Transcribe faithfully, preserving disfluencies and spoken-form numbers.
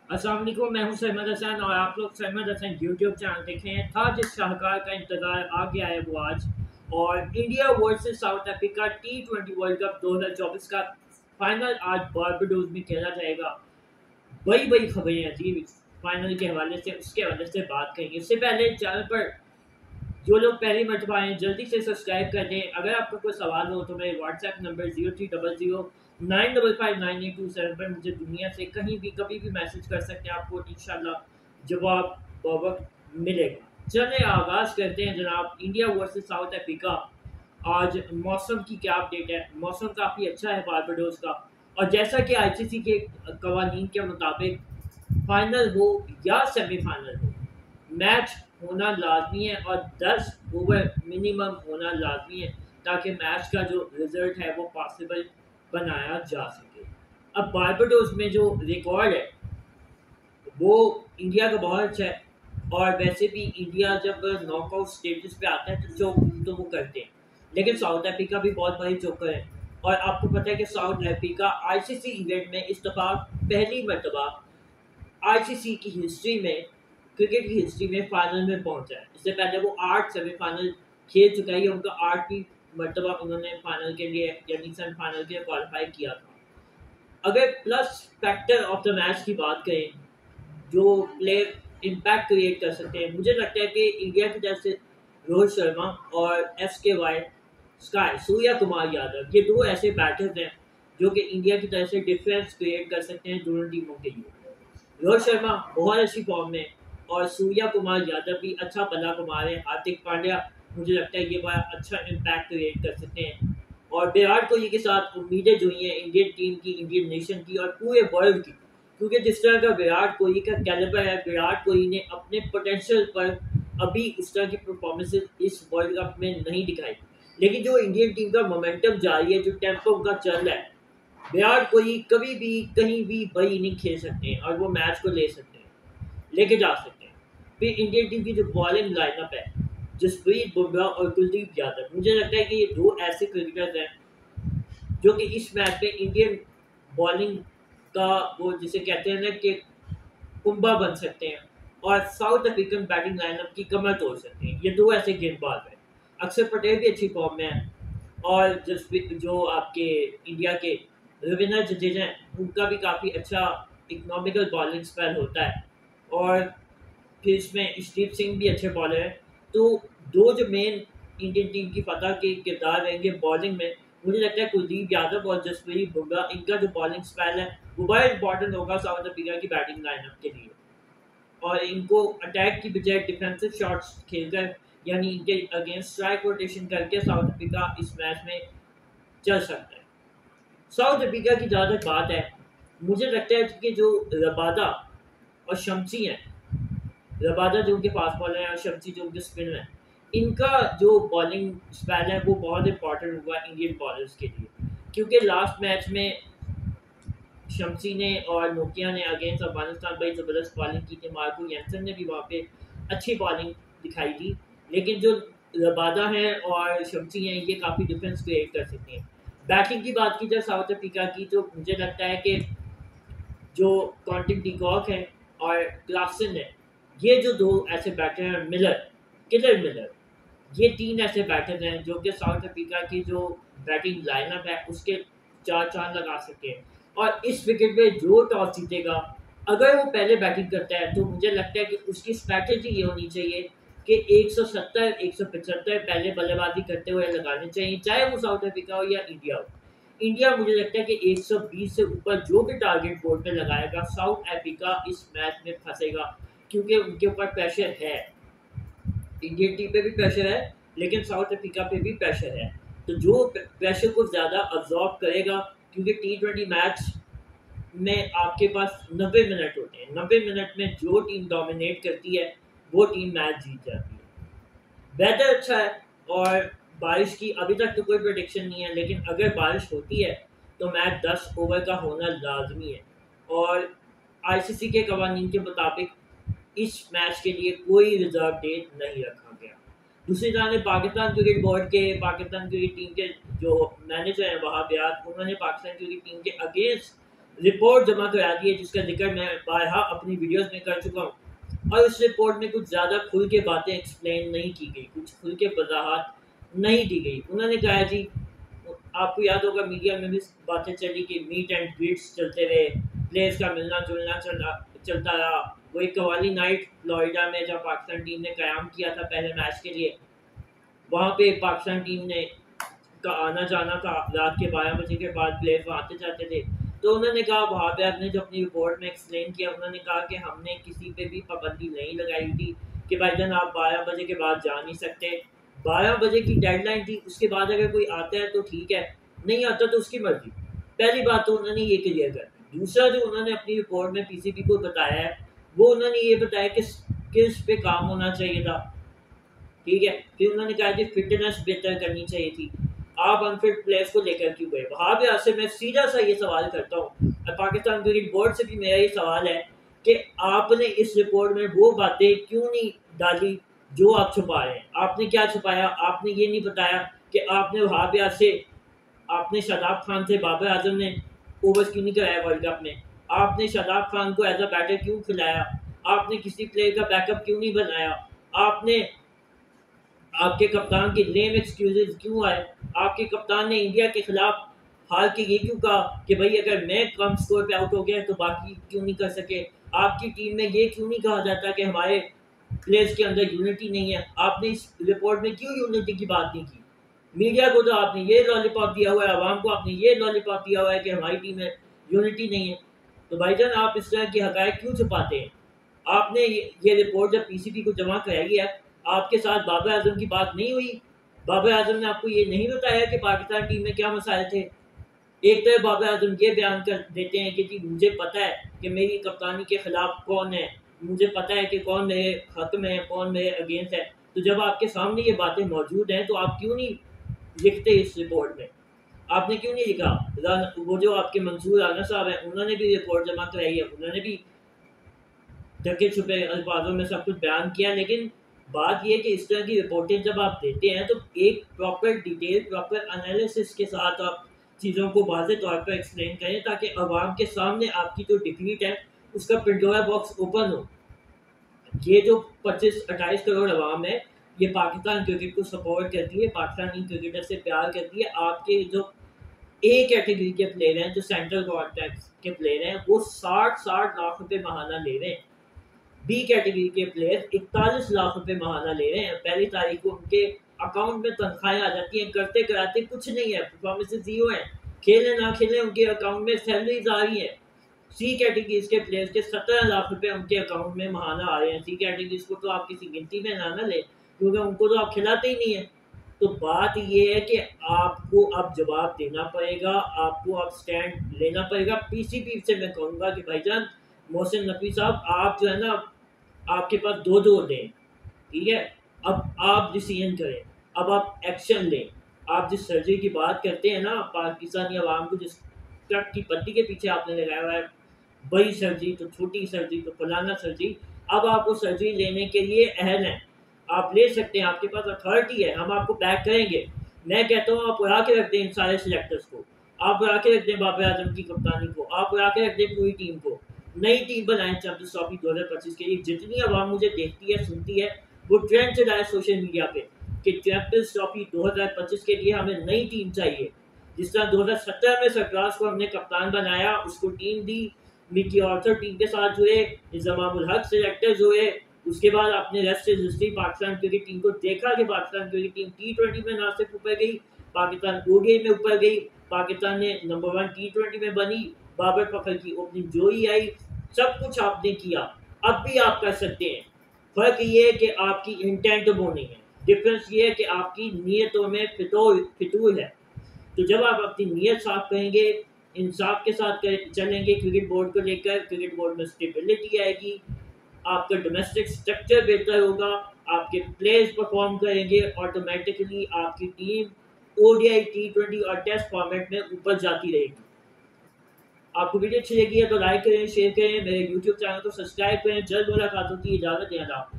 अस्सलाम वालेकुम, मैं हूं सहमद हसन और आप लोग सहमद हसन यूट्यूब चैनल देखे हैं। था जिस शाहकार का इंतज़ार आ गया है वो आज, और India versus South Africa T twenty World Cup दो हज़ार चौबीस का फाइनल आज बारबाडोस में खेला जाएगा। बड़ी बड़ी खबरें हैं जी फाइनल के हवाले से, उसके हवाले से बात करेंगे। इससे पहले चैनल पर जो लोग पहली मरतबा आए जल्दी से सब्सक्राइब कर दें। अगर आपका कोई सवाल हो तो मेरे WhatsApp number zero three double zero nine double five nine eight two seven पर मुझे दुनिया से कहीं भी कभी भी मैसेज कर सकते हैं, आपको इंशाल्लाह जवाब बवक्त मिलेगा। चलिए आगाज़ करते हैं जनाब। India versus South Africa. आज मौसम की क्या अपडेट है? मौसम काफ़ी अच्छा है बारबाडोस का, और जैसा कि आईसीसी के कवानीन के मुताबिक फाइनल हो या सेमीफाइनल हो, मैच होना लाजमी है और दस ओवर मिनिमम होना लाजमी है ताकि मैच का जो रिजल्ट है वो पॉसिबल बनाया जा सके। अब बारबाडोस में जो रिकॉर्ड है वो इंडिया का बहुत अच्छा है, और वैसे भी इंडिया जब नॉकआउट स्टेजेस पे आता है तो चौक तो वो करते हैं, लेकिन साउथ अफ्रीका भी बहुत बड़ी चौकर है। और आपको पता है कि साउथ अफ्रीका आईसीसी इवेंट में इस दफ़ा पहली मरतबा आईसीसी की हिस्ट्री में, क्रिकेट की हिस्ट्री में फाइनल में पहुंचा है। इससे पहले वो आठ सेमीफाइनल खेल चुका है, उनका आठवीं मरतबा उन्होंने फाइनल के लिए यानी सेमीफाइनल के लिए क्वालिफाई किया था। अगर plus factor of the match की बात करें, जो प्लेयर इम्पैक्ट क्रिएट कर सकते हैं, मुझे लगता है कि इंडिया की तरफ से रोहित शर्मा और S K Y sky Suryakumar Yadav, ये दो ऐसे बैटर्स हैं जो कि इंडिया की तरफ से डिफरेंस क्रिएट कर सकते हैं दोनों टीमों के लिए। रोहित शर्मा बहुत अच्छी फॉर्म में, और सूर्या कुमार यादव भी अच्छा बल्ला कमा रहे हैं। हार्दिक पांड्या मुझे लगता है ये बड़ा अच्छा इम्पैक्ट क्रिएट कर सकते हैं, और विराट कोहली के साथ उम्मीदें जुड़ी हैं इंडियन टीम की, इंडियन नेशन की और पूरे वर्ल्ड की, क्योंकि जिस तरह का विराट कोहली का कैलिबर है, विराट कोहली ने अपने पोटेंशियल पर अभी उस तरह की परफॉर्मेंसेज इस वर्ल्ड कप में नहीं दिखाई, लेकिन जो इंडियन टीम का मोमेंटम जारी है, जो टेम्पो उनका चल रहा है, विराट कोहली कभी भी कहीं भी बड़ी इनिंग खेल सकते हैं और वो मैच को ले सकते हैं, लेके जा सकते हैं। फिर इंडियन टीम की जो बॉलिंग लाइनअप है, जसप्रीत बुमराह और कुलदीप यादव, मुझे लगता है कि ये दो ऐसे क्रिकेटर्स हैं जो कि इस मैच में इंडियन बॉलिंग का वो जिसे कहते हैं ना कि कुंभा बन सकते हैं, और साउथ अफ्रीकन बैटिंग लाइनअप की कमर तोड़ सकते हैं। ये दो ऐसे गेंदबाज हैं। अक्षर पटेल भी अच्छी फॉर्म में है, और जसप्रीत जो आपके इंडिया के रविंद्र जडेजा हैं, उनका भी काफ़ी अच्छा इकोनॉमिकल बॉलिंग स्पेल होता है, और फिर इसमें स्टीव सिंह भी अच्छे बॉलर हैं। तो दो जो मेन इंडियन टीम की फतह के किरदार रहेंगे बॉलिंग में, मुझे लगता है कुलदीप यादव और जसप्रीत बुमराह, इनका जो बॉलिंग स्पेल है वो बड़ा इंपॉर्टेंट होगा साउथ अफ्रीका की बैटिंग लाइनअप के लिए, और इनको अटैक की बजाय डिफेंसिव शॉट्स खेलकर यानी इनके अगेंस्ट स्ट्राइक रोटेशन करके साउथ अफ्रीका इस मैच में चल सकता है। साउथ अफ्रीका की जहाँ तक बात है, मुझे लगता है कि जो रबादा और शमसी हैं, रबादा जो उनके फास्ट बॉलर हैं और शमसी जो उनके स्पिन है, इनका जो बॉलिंग स्पैन है वो बहुत इंपॉर्टेंट हुआ इंडियन बॉलर्स के लिए, क्योंकि लास्ट मैच में शमसी ने और नोकिया ने अगेंस्ट अफगानिस्तान बड़ी ज़बरदस्त बॉलिंग की थी। मार्को यंसन ने भी वहाँ पे अच्छी बॉलिंग दिखाई थी, लेकिन जो रबादा हैं और शमसी हैं ये काफ़ी डिफरेंस क्रिएट कर सकते हैं। बैटिंग की बात की जाए साउथ अफ्रीका की, तो मुझे लगता है कि जो कॉन्टिन डिकॉक है और क्लासन है, ये जो दो ऐसे बैटर हैं, मिलर किलर मिलर, ये तीन ऐसे बैटर हैं जो कि साउथ अफ्रीका की जो बैटिंग लाइनअप है उसके चार चांद लगा सकते हैं। और इस विकेट पे जो टॉस जीतेगा, अगर वो पहले बैटिंग करता है, तो मुझे लगता है कि उसकी स्ट्रैटेजी ये होनी चाहिए कि एक सौ सत्तर एक सौ पचहत्तर पहले बल्लेबाजी करते हुए लगाने चाहिए, चाहे वो साउथ अफ्रीका हो या इंडिया हो। इंडिया मुझे लगता है कि एक सौ बीस से ऊपर जो भी टारगेट बोर्ड पे लगाएगा, साउथ अफ्रीका इस मैच में फंसेगा, क्योंकि उनके ऊपर प्रेशर है। इंडियन टीम पे भी प्रेशर है, लेकिन साउथ अफ्रीका पे भी प्रेशर है। तो जो प्रेशर को ज़्यादा अब्जॉर्ब करेगा, क्योंकि टी ट्वेंटी मैच में आपके पास नब्बे मिनट होते हैं, नब्बे मिनट में जो टीम डोमिनेट करती है वो टीम मैच जीत जाती है। वेदर अच्छा है, और बारिश की अभी तक तो कोई प्रेडिक्शन नहीं है, लेकिन अगर बारिश होती है तो मैच दस ओवर का होना लाजमी है, और आईसीसी के कवानीन के मुताबिक इस मैच के लिए कोई रिजर्व डेट नहीं रखा गया। दूसरी जाने पाकिस्तान क्रिकेट बोर्ड के पाकिस्तान क्रिकेट टीम के जो मैनेजर हैं वहाब रियाज, उन्होंने पाकिस्तान क्रिकेट टीम के अगेंस्ट रिपोर्ट जमा करा दी है, जिसका जिक्र मैं बारहा अपनी वीडियोस में कर चुका हूँ। और उस रिपोर्ट में कुछ ज़्यादा खुल के बातें एक्सप्लेन नहीं की गई, कुछ खुल के वजाहत नहीं दी गई। उन्होंने कहा जी, आपको याद होगा मीडिया में भी बातें चली कि मीट एंड ग्रीट्स चलते रहे, प्लेयर्स का मिलना जुलना चलना चलता रहा। वही कवाली नाइट फ्लोरिडा में जब पाकिस्तान टीम ने क़याम किया था पहले मैच के लिए, वहाँ पे पाकिस्तान टीम ने का आना जाना था, रात के बारह बजे के बाद प्लेयर्स वहाँ आते जाते थे। तो उन्होंने कहा, वहाब रियाज ने जो अपनी रिपोर्ट में एक्सप्लेन किया, उन्होंने कहा कि हमने किसी पे भी पाबंदी नहीं लगाई थी कि भाईजान आप बारह बजे के बाद जा नहीं सकते। बारह बजे की डेडलाइन थी, उसके बाद अगर कोई आता है तो ठीक है, नहीं आता तो उसकी मर्जी। पहली बात तो उन्होंने ये क्लियर कर दी। दूसरा जो उन्होंने अपनी रिपोर्ट में पीसीबी को बताया है, वो उन्होंने ये बताया कि किस पे काम होना चाहिए था, ठीक है। फिर उन्होंने कहा कि फिटनेस बेहतर करनी चाहिए थी। आप अनफिट प्लेयर्स को लेकर क्यों गए? वहाँ भी आपसे मैं सीधा सा ये सवाल करता हूँ, पाकिस्तान क्रिकेट बोर्ड से भी मेरा ये सवाल है कि आपने इस रिपोर्ट में वो बातें क्यों नहीं डाली जो आप छुपा रहे हैं? आपने क्या छुपाया? आपने ये नहीं बताया कि आपने वहाब रियाज से, आपने शादाब खान से बाबर आजम ने ओवर्स क्यों नहीं कराया वर्ल्ड कप में? आपने शादाब खान को एज अ बैटर क्यों खिलाया? आपने किसी प्लेयर का बैकअप क्यों नहीं बनाया? आपने आपके कप्तान की लेम एक्सक्यूजेज क्यों आए? आपके कप्तान ने इंडिया के खिलाफ हार के ये क्यों कहा कि भाई अगर मैं कम स्कोर पे आउट हो गया तो बाकी क्यों नहीं कर सके? आपकी टीम में ये क्यों नहीं कहा जाता कि हमारे प्लेयर्स के अंदर यूनिटी नहीं है? आपने इस रिपोर्ट में क्यों यूनिटी की बात नहीं की? मीडिया को तो आपने ये लॉलीपॉप दिया हुआ है, आवाम को आपने ये लॉलीपॉप दिया हुआ है कि हमारी टीम में यूनिटी नहीं है। तो भाईजान आप इस तरह की हकायक क्यों छुपाते हैं? आपने ये, ये रिपोर्ट जब पीसीबी को जमा कराई है, आपके साथ बाबर आजम की बात नहीं हुई? बाबर आजम ने आपको ये नहीं बताया कि पाकिस्तान टीम में क्या मसाइल थे? एक तरफ बाबर आजम ये बयान कर देते हैं कि जी मुझे पता है कि मेरी कप्तानी के खिलाफ कौन है, मुझे पता है कि कौन मेरे हक में है, कौन मेरे अगेंस्ट है। तो जब आपके सामने ये बातें मौजूद हैं तो आप क्यों नहीं लिखते इस रिपोर्ट में? आपने क्यों नहीं लिखा? वो जो आपके मंसूर राना साहब हैं, उन्होंने भी रिपोर्ट जमा कराई है, उन्होंने भी ढके छुपे अल्फाजों में सब कुछ बयान किया। लेकिन बात यह कि इस तरह की रिपोर्टें जब आप देते हैं तो एक प्रॉपर डिटेल, प्रॉपर एनालिसिस के साथ आप चीज़ों को वाज़े तौर पर एक्सप्लेन करें, ताकि आवाम के सामने आपकी जो डिफीट है उसका पिंडोरा बॉक्स ओपन हो। ये जो पच्चीस अट्ठाईस करोड़ आवाम है, ये पाकिस्तान क्रिकेट को सपोर्ट करती है, पाकिस्तानी क्रिकेटर से प्यार करती है। आपके जो ए कैटेगरी के प्लेयर हैं, जो सेंट्रल कॉन्ट्रैक्ट के प्लेयर हैं, वो साठ साठ लाख रुपए महाना ले रहे हैं। बी कैटेगरी के प्लेयर इकतालीस लाख रुपए महाना ले रहे हैं। पहली तारीख को उनके अकाउंट में तनख्वाहें आ जाती हैं, करते कराते कुछ नहीं है, परफॉर्मेंस जीरो है, खेले ना खेले उनके अकाउंट में सैलरीज आ रही है। सी कैटेगरीज के प्लेयर्स के सत्रह लाख रुपए उनके अकाउंट में महाना आ रहे हैं। सी कैटेगरीज को तो आप किसी गिनती में ना ना ले, क्योंकि उनको तो आप खिलाते ही नहीं है। तो बात ये है कि आपको अब जवाब देना पड़ेगा, आपको अब स्टैंड लेना पड़ेगा। पीसीबी से मैं कहूँगा कि भाईजान मोहसिन नकवी साहब, आप जो है ना, आपके पास दो दो दें, ठीक है। अब आप डिसीजन करें, अब आप एक्शन लें। आप जिस सर्जरी की बात करते हैं ना, पाकिस्तानी अवाम को जिस ट्रक की पत्ती के पीछे आपने लगाया हुआ है, बड़ी सर्जरी तो छोटी सर्जरी तो फलाना सर्जरी, अब आपको सर्जरी लेने के लिए अहल हैं, आप ले सकते हैं, आपके पास अथॉरिटी है, हम आपको बैक करेंगे। मैं कहता हूँ आप उड़ा के रख दें इन सारे सिलेक्टर्स को, आप उड़ा के रख दें बाबर आजम की कप्तानी को, आप उड़ा के रख दें पूरी टीम को, नई टीम बनाएं चैंपियंस ट्रॉफी दो हज़ार पच्चीस के लिए। जितनी आवाम मुझे देखती है, सुनती है, वो ट्रेंड चलाए सोशल मीडिया पे कि चैंपियंस ट्रॉफी दो हज़ार पच्चीस के लिए हमें नई टीम चाहिए। जिस तरह दो हज़ार सत्रह में सरफराज को हमने कप्तान बनाया, उसको टीम दी, मिकी ऑर्थर टीम के साथ जुड़े, इंजमामुल हक सिलेक्टर हुए, उसके बाद अपने रेस्ट से हिस्ट्री पाकिस्तान क्रिकेट टीम को देखा कि Pakistan cricket team T twenty में ना सिर्फ ऊपर गई, पाकिस्तान ओडीआई में ऊपर गई, पाकिस्तान ने नंबर वन टी ट्वेंटी में बनी, बाबर फखर की ओपनिंग जो ही आई, सब कुछ आपने किया, अब भी आप कर सकते हैं। फर्क ये है कि आपकी इंटेंट वो नहीं है, डिफरेंस ये है कि आपकी नीयतों में फितूर फितूर है। तो जब आप अपनी नीयत साफ करेंगे, इंसाफ के साथ चलेंगे क्रिकेट बोर्ड को लेकर, क्रिकेट बोर्ड में स्टेबिलिटी आएगी, आपका डोमेस्टिक स्ट्रक्चर बेहतर होगा, आपके प्लेयर्स परफॉर्म करेंगे, ऑटोमेटिकली आपकी टीम ओडीआई, टी ट्वेंटी और टेस्ट फॉर्मेट में ऊपर जाती रहेगी। आपको वीडियो अच्छी लगी है तो लाइक करें, शेयर करें, मेरे यूट्यूब चैनल को सब्सक्राइब करें। जल्द मुलाकात होती है, इजाज़त दें।